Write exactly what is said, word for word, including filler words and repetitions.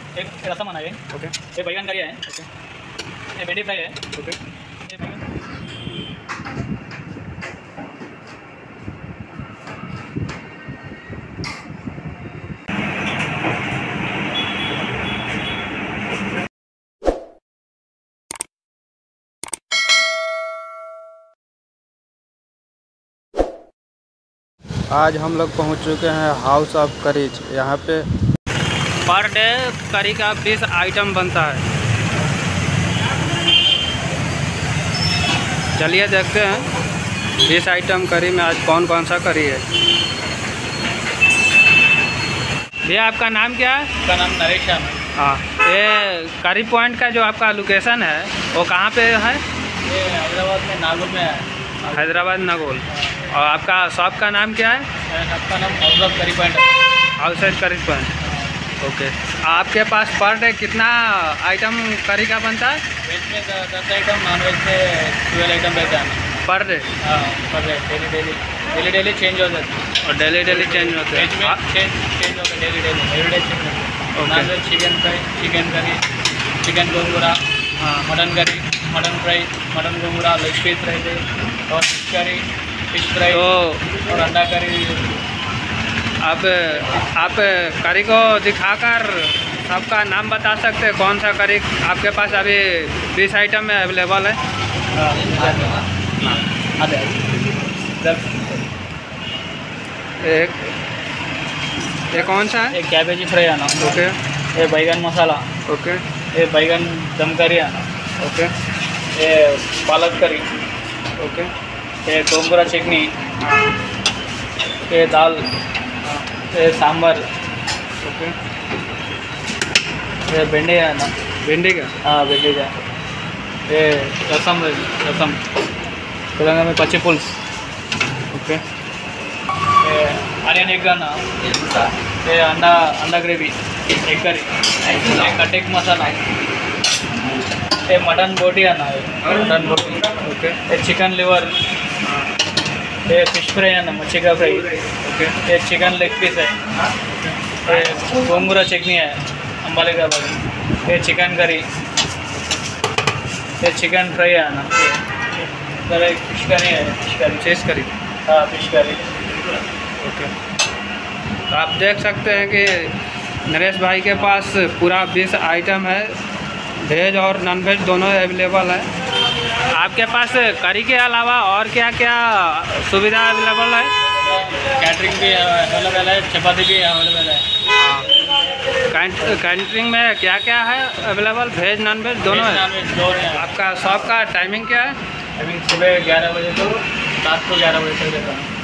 एक रसम आना है। ओके ये बैगन करी है। ओके ये भिंडी फ्राई है। ओके ये बैगन आज हम लोग पहुंच चुके हैं हाउस ऑफ करीज। यहाँ पे पर डे करी का बीस आइटम बनता है। चलिए देखते हैं बीस आइटम करी में आज कौन कौन सा करी है। भैया आपका नाम क्या है? का नाम नरेश है। हाँ, ये करी पॉइंट का जो आपका लोकेशन है वो कहाँ पे है? ये हैदराबाद में नागौर में है। हैदराबाद नागौर। और आपका शॉप का नाम क्या है? आपका नाम हाउस ऑफ करी पॉइंट है। House of Curry Point. Okay, आपके पास पर डे कितना आइटम करी का बनता है? वेज में दस आइटम, नॉन वेज में ट्वेल्व आइटम रहता है पर डे। हाँ, per day daily daily daily daily change हो जाता है। और डेली डेली चेंज होते वेज में हैं। चेंज चेंज होता है daily daily every day change होता है। Non veg chicken fry, chicken curry, chicken gongura, हाँ, mutton curry, mutton fry, mutton gongura, leg piece रहते और फिश करी, फिश फ्राई तो और अंडा करी। आप आप करी को दिखाकर सबका नाम बता सकते हैं कौन सा करी आपके पास अभी बीस आइटम में अवेलेबल है? अरे एक ये कौन सा है? एक कैबेजी फ्राई आना। ओके ये बैगन मसाला। ओके ये बैगन दम करी आना। ओके ये पालक करी। ओके ये गोंगूरा चटनी। ये दाल। ये सांबर। ओके ये भिंडी है ना। भिंडी का? हाँ, भिंडी का। ये रसम रसम तेलंगाना में पच्ची पुल्स। ओके ये ऑनियन एग ना। ये अंडा अंडा ग्रेवी, एग करी, ये कटेक मसाला, ये मटन बोटी है ना। ये मटन बोटी। ओके ये चिकन लिवर, ये फिश फ्राई है ना, मच्छी का फ्राई। ओके ये चिकन लेग पीस है। ये गोंगूरा चटनी है, अंबाले का बाजू। ये चिकन करी, ये चिकन फ्राई है ना। ये फिश करी है, फिश करी, चीज़ करी। हाँ फिश करी। ओके, तो आप देख सकते हैं कि नरेश भाई के पास पूरा बीस आइटम है, वेज और नॉन वेज दोनों अवेलेबल है। आपके पास करी के अलावा और क्या क्या सुविधा अवेलेबल है? कैटरिंग भी अवेलेबल है, चपाती भी अवेलेबल है। कैटरिंग में क्या क्या है अवेलेबल? वेज नॉन वेज दोनों है? नॉन वेज दोनों है। आपका शॉप का टाइमिंग क्या है? अभी सुबह ग्यारह बजे तो रात को ग्यारह बजे तक रहता है।